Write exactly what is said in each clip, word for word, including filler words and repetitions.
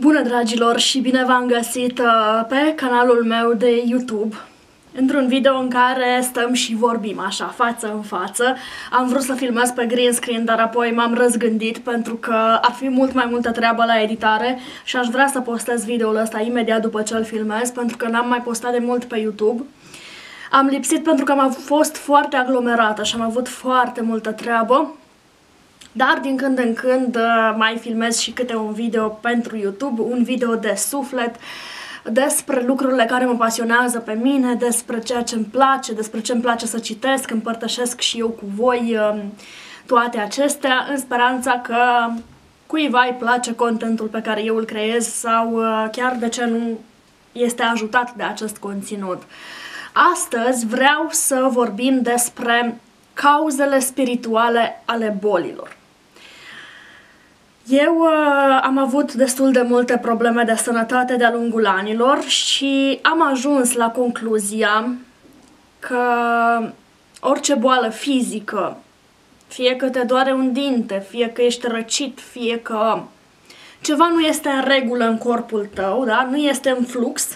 Bună, dragilor, și bine v-am găsit pe canalul meu de YouTube, într-un video în care stăm și vorbim așa, față în față. Am vrut să filmez pe green screen, dar apoi m-am răzgândit pentru că ar fi mult mai multă treabă la editare și aș vrea să postez videoul ăsta imediat după ce îl filmez, pentru că n-am mai postat de mult pe YouTube. Am lipsit pentru că am fost foarte aglomerată și am avut foarte multă treabă. Dar din când în când mai filmez și câte un video pentru YouTube, un video de suflet, despre lucrurile care mă pasionează pe mine, despre ceea ce îmi place, despre ce îmi place să citesc, împărtășesc și eu cu voi toate acestea, în speranța că cuiva îi place contentul pe care eu îl creez sau chiar, de ce nu, este ajutat de acest conținut. Astăzi vreau să vorbim despre cauzele spirituale ale bolilor. Eu uh, am avut destul de multe probleme de sănătate de-a lungul anilor și am ajuns la concluzia că orice boală fizică, fie că te doare un dinte, fie că ești răcit, fie că ceva nu este în regulă în corpul tău, da? Nu este în flux,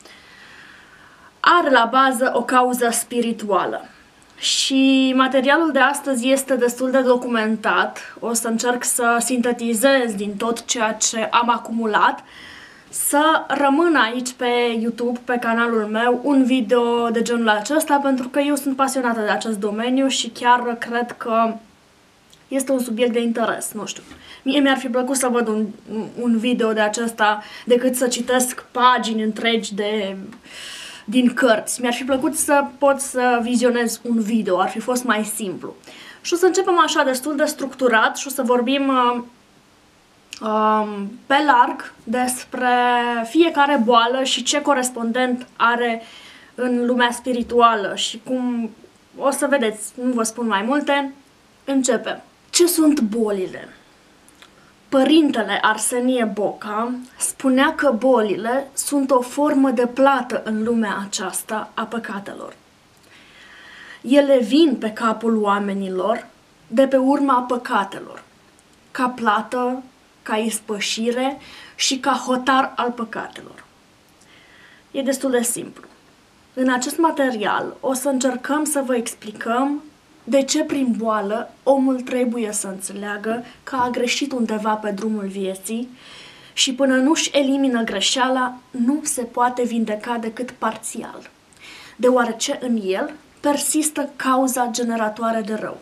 are la bază o cauză spirituală. Și materialul de astăzi este destul de documentat. O să încerc să sintetizez din tot ceea ce am acumulat, să rămân aici pe YouTube, pe canalul meu, un video de genul acesta, pentru că eu sunt pasionată de acest domeniu și chiar cred că este un subiect de interes, nu știu. Mie mi-ar fi plăcut să văd un, un video de acesta decât să citesc pagini întregi de... din cărți. Mi-ar fi plăcut să pot să vizionez un video, ar fi fost mai simplu. Și o să începem așa destul de structurat și o să vorbim uh, uh, pe larg despre fiecare boală și ce corespondent are în lumea spirituală și cum o să vedeți, nu vă spun mai multe, începem. Ce sunt bolile? Părintele Arsenie Boca spunea că bolile sunt o formă de plată în lumea aceasta a păcatelor. Ele vin pe capul oamenilor de pe urma păcatelor, ca plată, ca ispășire și ca hotar al păcatelor. E destul de simplu. În acest material o să încercăm să vă explicăm de ce prin boală omul trebuie să înțeleagă că a greșit undeva pe drumul vieții și până nu-și elimină greșeala, nu se poate vindeca decât parțial, deoarece în el persistă cauza generatoare de rău.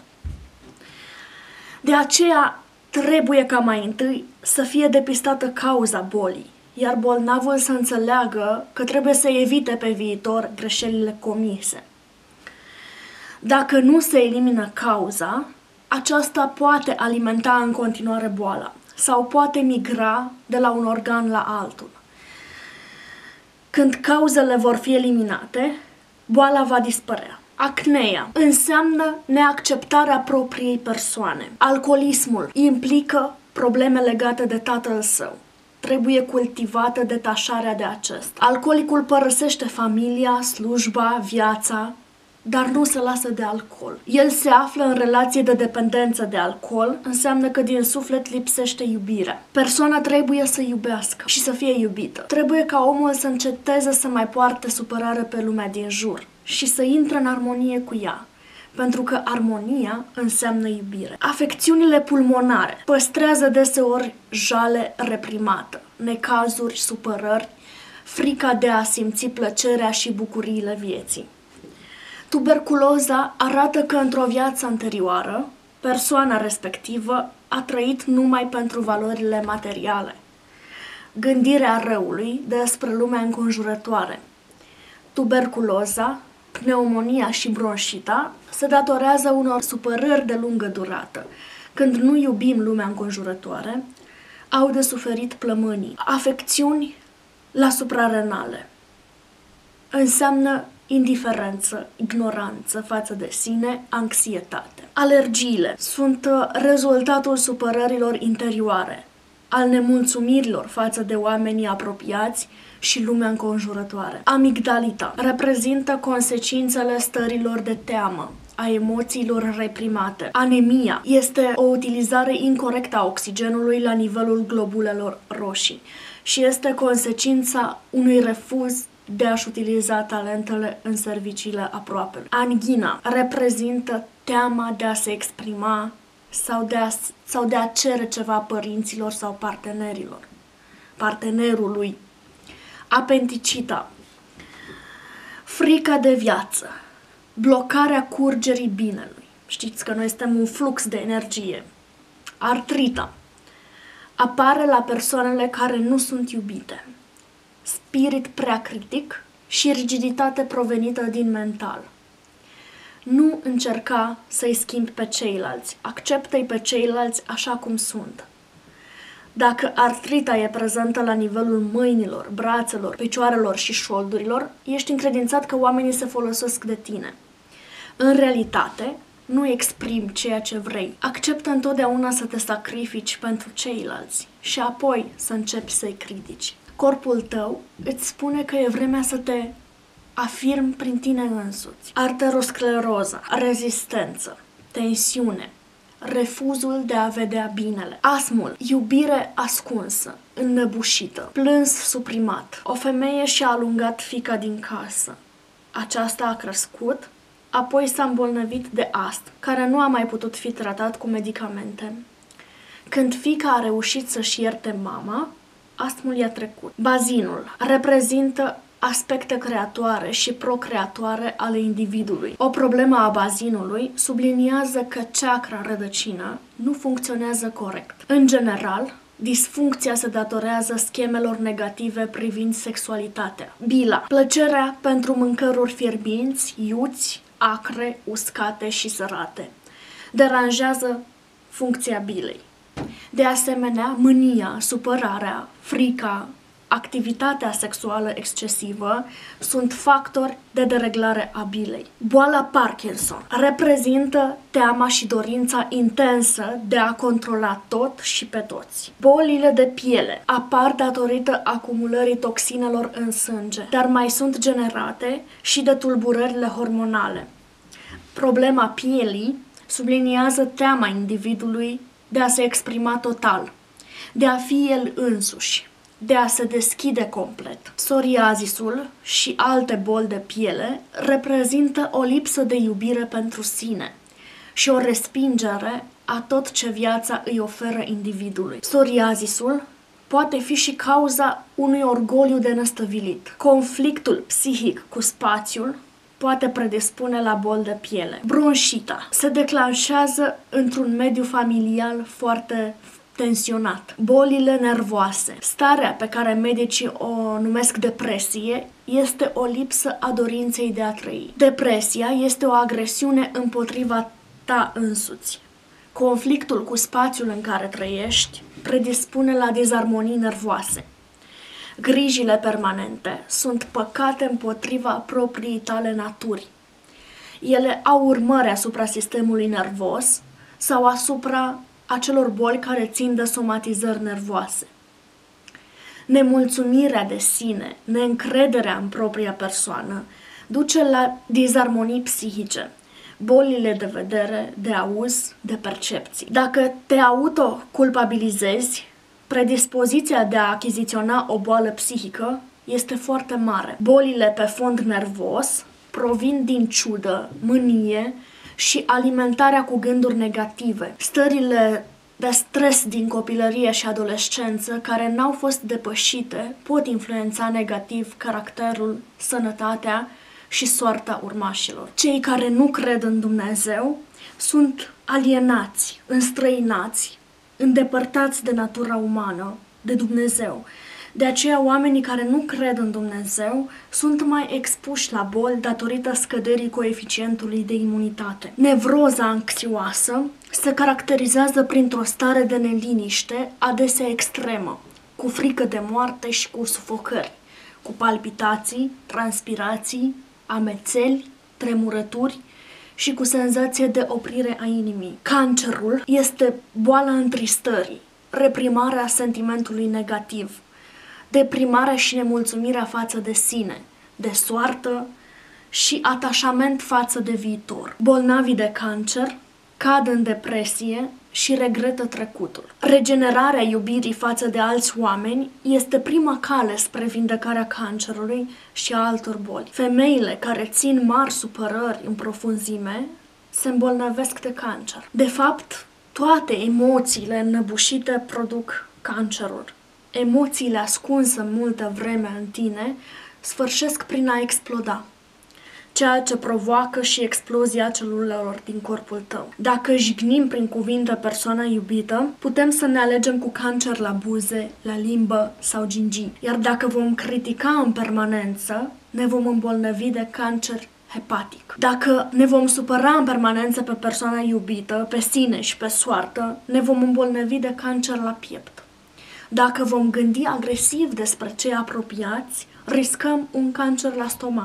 De aceea trebuie ca mai întâi să fie depistată cauza bolii, iar bolnavul să înțeleagă că trebuie să evite pe viitor greșelile comise. Dacă nu se elimină cauza, aceasta poate alimenta în continuare boala sau poate migra de la un organ la altul. Când cauzele vor fi eliminate, boala va dispărea. Acneea înseamnă neacceptarea propriei persoane. Alcoolismul implică probleme legate de tatăl său. Trebuie cultivată detașarea de acesta. Alcoolicul părăsește familia, slujba, viața, dar nu se lasă de alcool. El se află în relație de dependență de alcool, înseamnă că din suflet lipsește iubirea. Persoana trebuie să iubească și să fie iubită. Trebuie ca omul să înceteze să mai poarte supărare pe lumea din jur și să intre în armonie cu ea, pentru că armonia înseamnă iubire. Afecțiunile pulmonare păstrează deseori jale reprimată, necazuri, supărări, frica de a simți plăcerea și bucuriile vieții. Tuberculoza arată că într-o viață anterioară, persoana respectivă a trăit numai pentru valorile materiale. Gândirea răului despre lumea înconjurătoare. Tuberculoza, pneumonia și bronșita se datorează unor supărări de lungă durată. Când nu iubim lumea înconjurătoare, au de suferit plămânii. Afecțiuni la suprarenale înseamnă indiferență, ignoranță față de sine, anxietate. Alergiile sunt rezultatul supărărilor interioare, al nemulțumirilor față de oamenii apropiați și lumea înconjurătoare. Amigdalita reprezintă consecințele stărilor de teamă, a emoțiilor reprimate. Anemia este o utilizare incorectă a oxigenului la nivelul globulelor roșii și este consecința unui refuz de a-și utiliza talentele în serviciile aproapelui. Anghina reprezintă teama de a se exprima sau de a, sau de a cere ceva părinților sau partenerilor, partenerului. Apenticita, frica de viață, blocarea curgerii binelui. Știți că noi suntem un flux de energie. Artrita apare la persoanele care nu sunt iubite. Spirit prea critic și rigiditate provenită din mental. Nu încerca să-i schimbi pe ceilalți, acceptă-i pe ceilalți așa cum sunt. Dacă artrita e prezentă la nivelul mâinilor, brațelor, picioarelor și șoldurilor, ești încredințat că oamenii se folosesc de tine. În realitate, nu exprimi ceea ce vrei. Acceptă întotdeauna să te sacrifici pentru ceilalți și apoi să începi să-i critici. Corpul tău îți spune că e vremea să te afirmi prin tine însuți. Arteroscleroză, rezistență, tensiune, refuzul de a vedea binele. Asmul, iubire ascunsă, înnăbușită, plâns suprimat. O femeie și-a alungat fiica din casă. Aceasta a crescut, apoi s-a îmbolnăvit de astm, care nu a mai putut fi tratat cu medicamente. Când fiica a reușit să-și ierte mama, astmul i-a trecut. Bazinul reprezintă aspecte creatoare și procreatoare ale individului. O problemă a bazinului subliniază că chakra rădăcină nu funcționează corect. În general, disfuncția se datorează schemelor negative privind sexualitatea. Bila, plăcerea pentru mâncăruri fierbinți, iuți, acre, uscate și sărate. Deranjează funcția bilei. De asemenea, mânia, supărarea, frica, activitatea sexuală excesivă sunt factori de dereglare a bilei. Boala Parkinson reprezintă teama și dorința intensă de a controla tot și pe toți. Bolile de piele apar datorită acumulării toxinelor în sânge, dar mai sunt generate și de tulburările hormonale. Problema pielii subliniază teama individului de a se exprima total, de a fi el însuși, de a se deschide complet. Psoriazisul și alte boli de piele reprezintă o lipsă de iubire pentru sine și o respingere a tot ce viața îi oferă individului. Psoriazisul poate fi și cauza unui orgoliu de năstăvilit. Conflictul psihic cu spațiul poate predispune la boli de piele. Bronșita se declanșează într-un mediu familial foarte tensionat. Bolile nervoase. Starea pe care medicii o numesc depresie este o lipsă a dorinței de a trăi. Depresia este o agresiune împotriva ta însuți. Conflictul cu spațiul în care trăiești predispune la dizarmonii nervoase. Grijile permanente sunt păcate împotriva propriei tale naturi. Ele au urmări asupra sistemului nervos sau asupra acelor boli care țin de somatizări nervoase. Nemulțumirea de sine, neîncrederea în propria persoană, duce la dizarmonii psihice, bolile de vedere, de auz, de percepții. Dacă te autoculpabilizezi, predispoziția de a achiziționa o boală psihică este foarte mare. Bolile pe fond nervos provin din ciudă, mânie și alimentarea cu gânduri negative. Stările de stres din copilărie și adolescență care n-au fost depășite pot influența negativ caracterul, sănătatea și soarta urmașilor. Cei care nu cred în Dumnezeu sunt alienați, înstrăinați, îndepărtați de natura umană, de Dumnezeu. De aceea, oamenii care nu cred în Dumnezeu sunt mai expuși la boli datorită scăderii coeficientului de imunitate. Nevroza anxioasă se caracterizează printr-o stare de neliniște, adesea extremă, cu frică de moarte și cu sufocări, cu palpitații, transpirații, amețeli, tremurături și cu senzație de oprire a inimii. Cancerul este boala întristării, reprimarea sentimentului negativ, deprimarea și nemulțumirea față de sine, de soartă și atașament față de viitor. Bolnavii de cancer cad în depresie și regretă trecutul. Regenerarea iubirii față de alți oameni este prima cale spre vindecarea cancerului și a altor boli. Femeile care țin mari supărări în profunzime se îmbolnăvesc de cancer. De fapt, toate emoțiile înnăbușite produc cancerul. Emoțiile ascunse multă vreme în tine sfârșesc prin a exploda, ceea ce provoacă și explozia celulelor din corpul tău. Dacă jignim prin cuvinte persoana iubită, putem să ne alegem cu cancer la buze, la limbă sau gingii. Iar dacă vom critica în permanență, ne vom îmbolnăvi de cancer hepatic. Dacă ne vom supăra în permanență pe persoana iubită, pe sine și pe soartă, ne vom îmbolnăvi de cancer la piept. Dacă vom gândi agresiv despre cei apropiați, riscăm un cancer la stomac.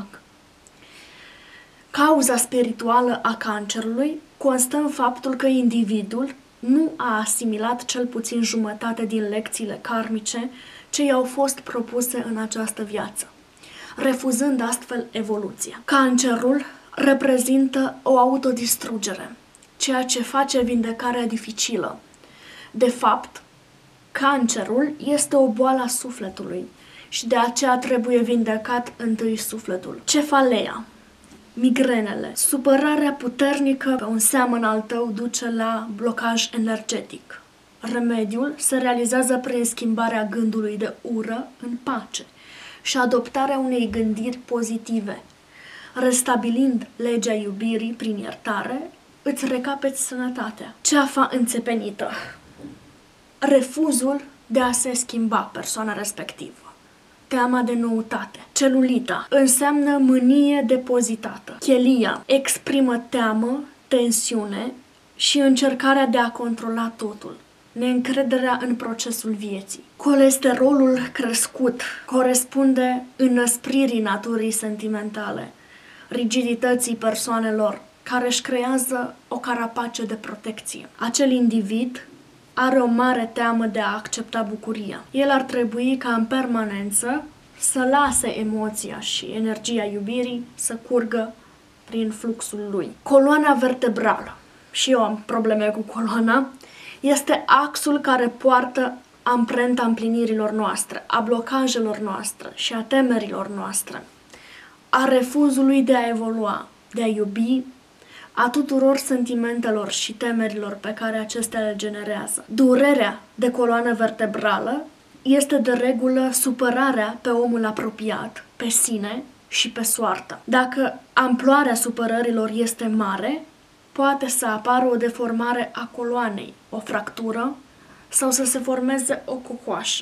Cauza spirituală a cancerului constă în faptul că individul nu a asimilat cel puțin jumătate din lecțiile karmice ce i-au fost propuse în această viață, refuzând astfel evoluția. Cancerul reprezintă o autodistrugere, ceea ce face vindecarea dificilă. De fapt, cancerul este o boală a sufletului și de aceea trebuie vindecat întâi sufletul. Cefaleea, migrenele, supărarea puternică pe un seamăn al tău duce la blocaj energetic. Remediul se realizează prin schimbarea gândului de ură în pace și adoptarea unei gândiri pozitive. Restabilind legea iubirii prin iertare, îți recapeți sănătatea. Ceafa înțepenită, refuzul de a se schimba persoana respectivă. Teama de noutate. Celulita înseamnă mânie depozitată. Chelia exprimă teamă, tensiune și încercarea de a controla totul. Neîncrederea în procesul vieții. Colesterolul crescut corespunde înăspririi naturii sentimentale, rigidității persoanelor care își creează o carapace de protecție. Acel individ are o mare teamă de a accepta bucuria. El ar trebui ca în permanență să lase emoția și energia iubirii să curgă prin fluxul lui. Coloana vertebrală, și eu am probleme cu coloana, este axul care poartă amprenta împlinirilor noastre, a blocajelor noastre și a temerilor noastre, a refuzului de a evolua, de a iubi, a tuturor sentimentelor și temerilor pe care acestea le generează. Durerea de coloană vertebrală este de regulă supărarea pe omul apropiat, pe sine și pe soartă. Dacă amploarea supărărilor este mare, poate să apară o deformare a coloanei, o fractură sau să se formeze o cocoașă.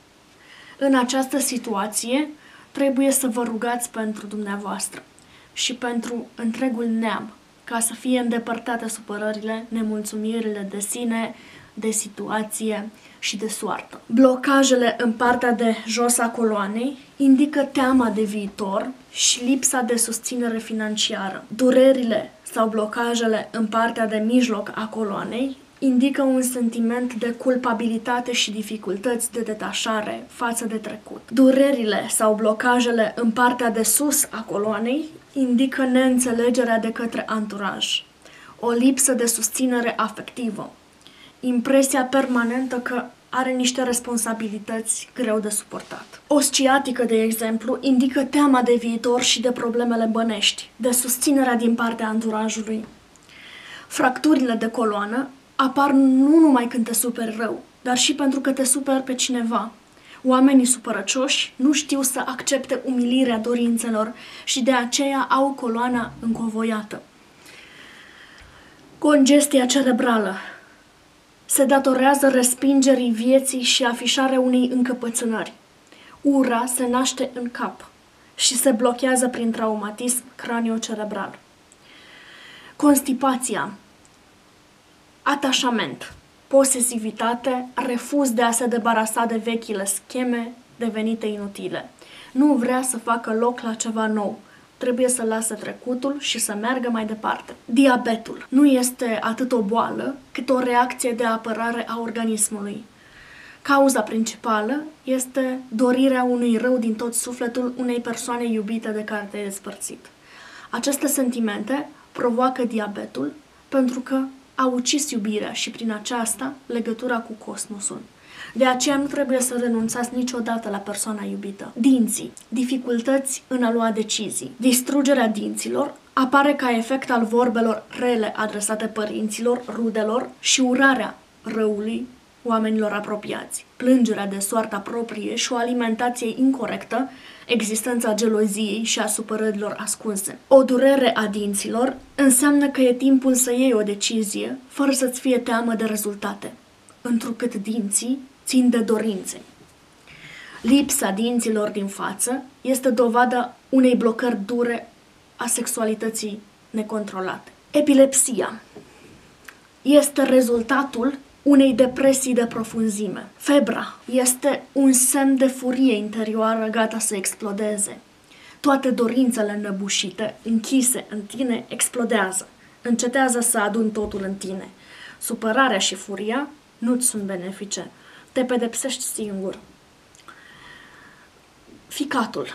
În această situație, trebuie să vă rugați pentru dumneavoastră și pentru întregul neam, ca să fie îndepărtate supărările, nemulțumirile de sine, de situație și de soartă. Blocajele în partea de jos a coloanei indică teama de viitor și lipsa de susținere financiară. Durerile sau blocajele în partea de mijloc a coloanei indică un sentiment de culpabilitate și dificultăți de detașare față de trecut. Durerile sau blocajele în partea de sus a coloanei indică neînțelegerea de către anturaj, o lipsă de susținere afectivă, impresia permanentă că are niște responsabilități greu de suportat. O sciatică, de exemplu, indică teama de viitor și de problemele bănești, de susținerea din partea anturajului. Fracturile de coloană apar nu numai când te superi rău, dar și pentru că te superi pe cineva. Oamenii supărăcioși nu știu să accepte umilirea dorințelor și de aceea au coloana încovoiată. Congestia cerebrală se datorează respingerii vieții și afișarea unei încăpățânări. Ura se naște în cap și se blochează prin traumatism craniocerebral. Constipația, atașament, posesivitate, refuz de a se debarasa de vechile scheme devenite inutile. Nu vrea să facă loc la ceva nou. Trebuie să lase trecutul și să meargă mai departe. Diabetul nu este atât o boală, cât o reacție de apărare a organismului. Cauza principală este dorirea unui rău din tot sufletul unei persoane iubite de care te-ai despărțit. Aceste sentimente provoacă diabetul pentru că a ucis iubirea și prin aceasta legătura cu cosmosul. De aceea nu trebuie să renunțați niciodată la persoana iubită. Dinții. Dificultăți în a lua decizii. Distrugerea dinților apare ca efect al vorbelor rele adresate părinților, rudelor și urarea răului oamenilor apropiați. Plângerea de soarta proprie și o alimentație incorectă, existența geloziei și a supărărilor ascunse. O durere a dinților înseamnă că e timpul să iei o decizie fără să-ți fie teamă de rezultate, întrucât dinții țin de dorințe. Lipsa dinților din față este dovada unei blocări dure a sexualității necontrolate. Epilepsia este rezultatul unei depresii de profunzime. Febra este un semn de furie interioară gata să explodeze. Toate dorințele înăbușite, închise în tine, explodează. Încetează să aduni totul în tine. Supărarea și furia nu-ți sunt benefice. Te pedepsești singur. Ficatul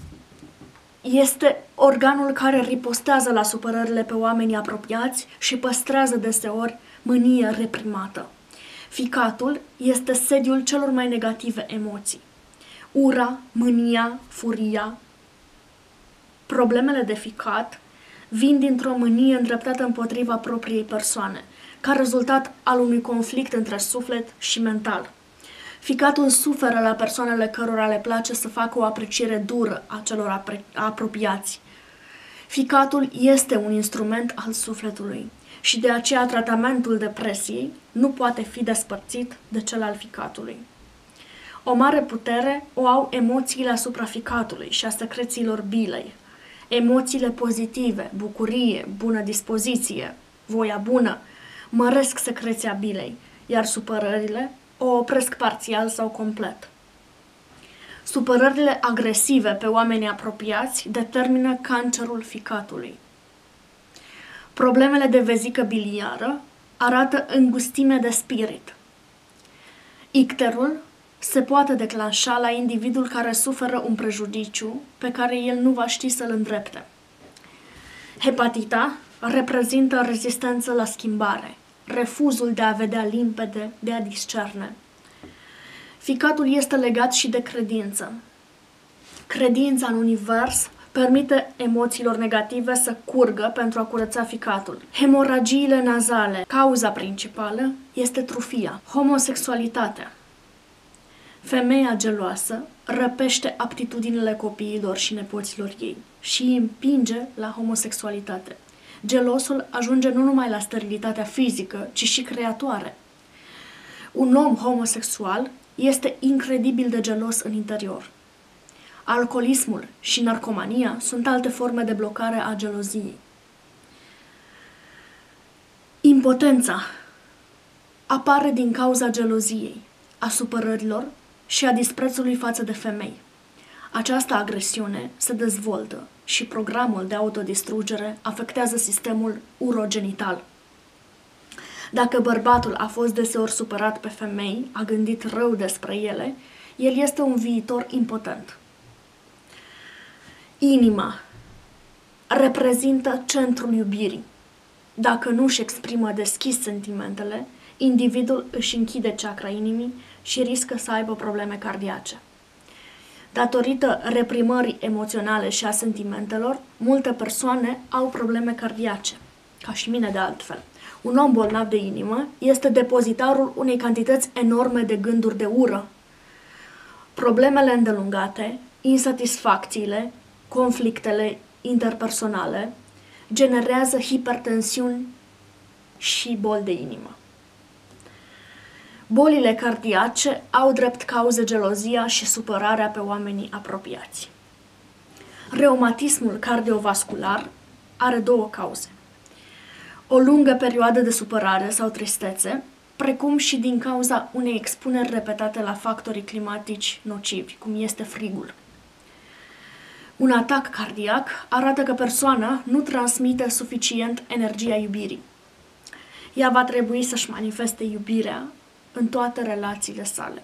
este organul care ripostează la supărările pe oamenii apropiați și păstrează deseori mânie reprimată. Ficatul este sediul celor mai negative emoții. Ura, mânia, furia. Problemele de ficat vin dintr-o mânie îndreptată împotriva propriei persoane, ca rezultat al unui conflict între suflet și mental. Ficatul suferă la persoanele cărora le place să facă o apreciere dură a celor apre- apropiați. Ficatul este un instrument al sufletului și de aceea tratamentul depresiei nu poate fi despărțit de cel al ficatului. O mare putere o au emoțiile asupra ficatului și a secrețiilor bilei. Emoțiile pozitive, bucurie, bună dispoziție, voia bună, măresc secreția bilei, iar supărările o opresc parțial sau complet. Supărările agresive pe oamenii apropiați determină cancerul ficatului. Problemele de vezică biliară arată îngustime de spirit. Icterul se poate declanșa la individul care suferă un prejudiciu pe care el nu va ști să-l îndrepte. Hepatita reprezintă rezistență la schimbare, refuzul de a vedea limpede, de a discerne. Ficatul este legat și de credință. Credința în univers permite emoțiilor negative să curgă pentru a curăța ficatul. Hemoragiile nazale, cauza principală, este trufia. Homosexualitatea. Femeia geloasă răpește aptitudinile copiilor și nepoților ei și îi împinge la homosexualitate. Gelosul ajunge nu numai la sterilitatea fizică, ci și creatoare. Un om homosexual este incredibil de gelos în interior. Alcoolismul și narcomania sunt alte forme de blocare a geloziei. Impotența apare din cauza geloziei, a supărărilor și a disprețului față de femei. Această agresiune se dezvoltă și programul de autodistrugere afectează sistemul urogenital. Dacă bărbatul a fost deseori supărat pe femei, a gândit rău despre ele, el este un viitor impotent. Inima reprezintă centrul iubirii. Dacă nu își exprimă deschis sentimentele, individul își închide chakra inimii și riscă să aibă probleme cardiace. Datorită reprimării emoționale și a sentimentelor, multe persoane au probleme cardiace, ca și mine de altfel. Un om bolnav de inimă este depozitarul unei cantități enorme de gânduri de ură. Problemele îndelungate, insatisfacțiile, conflictele interpersonale generează hipertensiuni și boli de inimă. Bolile cardiace au drept cauze gelozia și supărarea pe oamenii apropiați. Reumatismul cardiovascular are două cauze. O lungă perioadă de supărare sau tristețe, precum și din cauza unei expuneri repetate la factorii climatici nocivi, cum este frigul. Un atac cardiac arată că persoana nu transmite suficient energia iubirii. Ea va trebui să-și manifeste iubirea în toate relațiile sale.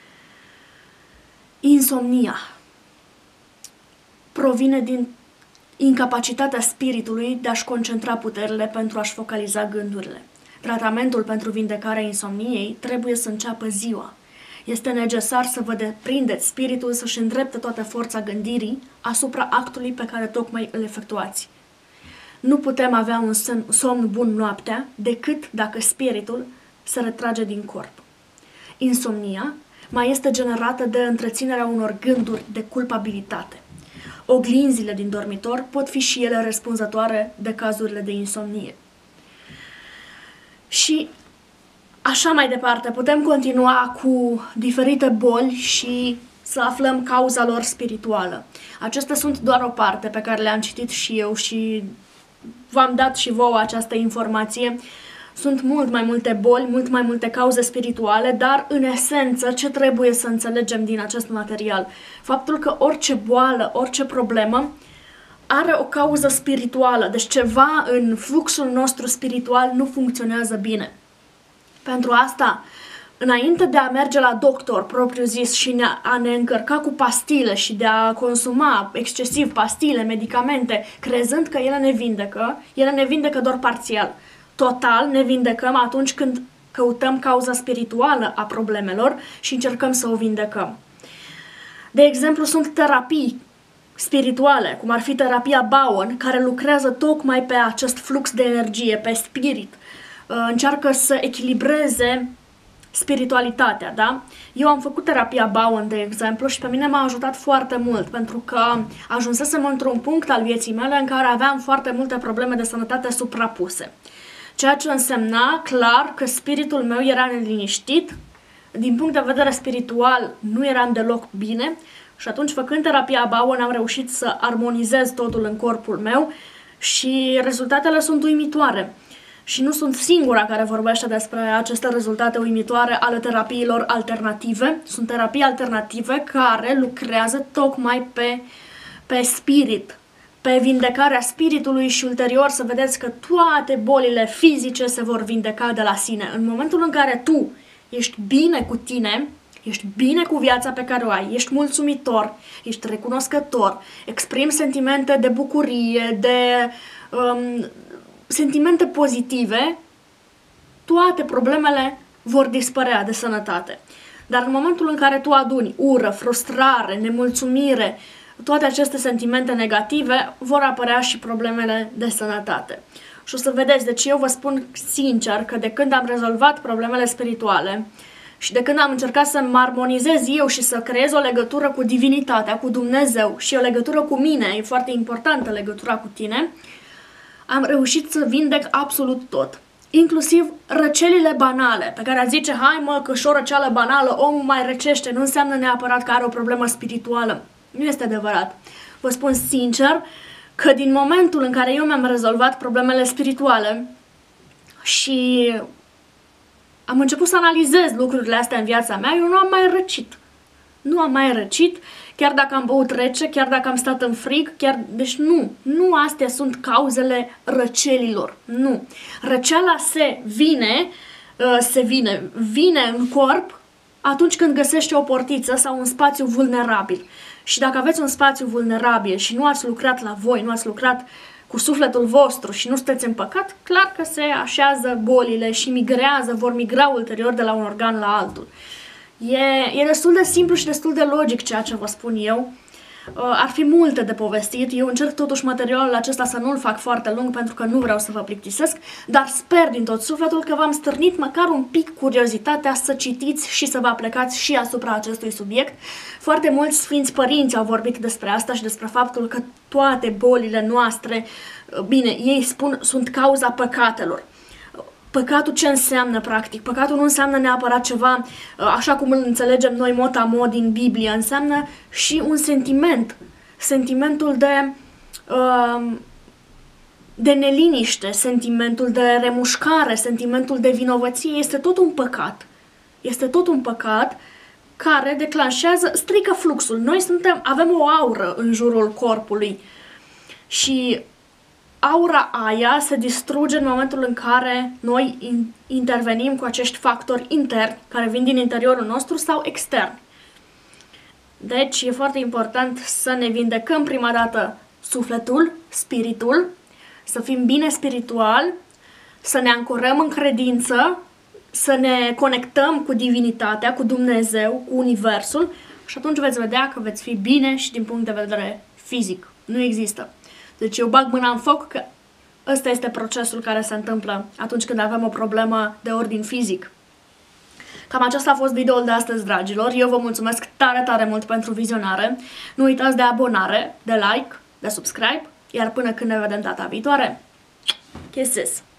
Insomnia provine din incapacitatea spiritului de a-și concentra puterile pentru a-și focaliza gândurile. Tratamentul pentru vindecarea insomniei trebuie să înceapă ziua. Este necesar să vă deprindeți spiritul să-și îndrepte toată forța gândirii asupra actului pe care tocmai îl efectuați. Nu putem avea un somn bun noaptea decât dacă spiritul se retrage din corp. Insomnia mai este generată de întreținerea unor gânduri de culpabilitate. Oglinzile din dormitor pot fi și ele răspunzătoare de cazurile de insomnie. Și așa mai departe, putem continua cu diferite boli și să aflăm cauza lor spirituală. Acestea sunt doar o parte pe care le-am citit și eu și v-am dat și vouă această informație. Sunt mult mai multe boli, mult mai multe cauze spirituale, dar în esență ce trebuie să înțelegem din acest material? Faptul că orice boală, orice problemă are o cauză spirituală, deci ceva în fluxul nostru spiritual nu funcționează bine. Pentru asta, înainte de a merge la doctor propriu zis și a ne încărca cu pastile și de a consuma excesiv pastile, medicamente, crezând că ele ne vindecă, ele ne vindecă doar parțial. Total ne vindecăm atunci când căutăm cauza spirituală a problemelor și încercăm să o vindecăm. De exemplu, sunt terapii spirituale, cum ar fi terapia Bowen, care lucrează tocmai pe acest flux de energie, pe spirit. Încearcă să echilibreze spiritualitatea, da? Eu am făcut terapia Bowen, de exemplu, și pe mine m-a ajutat foarte mult, pentru că ajunsesem într-un punct al vieții mele în care aveam foarte multe probleme de sănătate suprapuse. Ceea ce însemna clar că spiritul meu era neliniștit, din punct de vedere spiritual nu eram deloc bine și atunci, făcând terapia Bowen, am reușit să armonizez totul în corpul meu și rezultatele sunt uimitoare. Și nu sunt singura care vorbește despre aceste rezultate uimitoare ale terapiilor alternative. Sunt terapii alternative care lucrează tocmai pe, pe spirit, pe vindecarea spiritului și ulterior să vedeți că toate bolile fizice se vor vindeca de la sine. În momentul în care tu ești bine cu tine, ești bine cu viața pe care o ai, ești mulțumitor, ești recunoscător, exprimi sentimente de bucurie, de um, sentimente pozitive, toate problemele vor dispărea de sănătate. Dar în momentul în care tu aduni ură, frustrare, nemulțumire, toate aceste sentimente negative, vor apărea și problemele de sănătate. Și o să vedeți, deci eu vă spun sincer că de când am rezolvat problemele spirituale și de când am încercat să mă armonizez eu și să creez o legătură cu divinitatea, cu Dumnezeu și o legătură cu mine, e foarte importantă legătura cu tine, am reușit să vindec absolut tot. Inclusiv răcelile banale, pe care ați zice, hai mă, că și o răceală banală, omul mai răcește, nu înseamnă neapărat că are o problemă spirituală. Nu este adevărat. Vă spun sincer că din momentul în care eu mi-am rezolvat problemele spirituale și am început să analizez lucrurile astea în viața mea, eu nu am mai răcit. Nu am mai răcit, chiar dacă am băut rece, chiar dacă am stat în frig, chiar... Deci nu, nu astea sunt cauzele răcelilor, nu. Răceala se vine, se vine, vine în corp atunci când găsește o portiță sau un spațiu vulnerabil. Și dacă aveți un spațiu vulnerabil și nu ați lucrat la voi, nu ați lucrat cu sufletul vostru și nu sunteți în păcat, clar că se așează bolile și migrează, vor migra ulterior de la un organ la altul. E, e destul de simplu și destul de logic ceea ce vă spun eu. Ar fi multe de povestit, eu încerc totuși materialul acesta să nu-l fac foarte lung pentru că nu vreau să vă plictisesc, dar sper din tot sufletul că v-am stârnit măcar un pic curiozitatea să citiți și să vă aplecați și asupra acestui subiect. Foarte mulți sfinți părinți au vorbit despre asta și despre faptul că toate bolile noastre, bine, ei spun, sunt cauza păcatelor. Păcatul ce înseamnă, practic? Păcatul nu înseamnă neapărat ceva, așa cum îl înțelegem noi mot-a-mod din Biblie, înseamnă și un sentiment, sentimentul de, de neliniște, sentimentul de remușcare, sentimentul de vinovăție, este tot un păcat. Este tot un păcat care declanșează, strică fluxul. Noi suntem, avem o aură în jurul corpului și aura aia se distruge în momentul în care noi intervenim cu acești factori interni, care vin din interiorul nostru sau extern. Deci e foarte important să ne vindecăm prima dată sufletul, spiritul, să fim bine spiritual, să ne ancorăm în credință, să ne conectăm cu divinitatea, cu Dumnezeu, cu Universul și atunci veți vedea că veți fi bine și din punct de vedere fizic. Nu există. Deci eu bag mâna în foc că ăsta este procesul care se întâmplă atunci când avem o problemă de ordin fizic. Cam acesta a fost videoul de astăzi, dragilor. Eu vă mulțumesc tare, tare mult pentru vizionare. Nu uitați de abonare, de like, de subscribe, iar până când ne vedem data viitoare, kisses!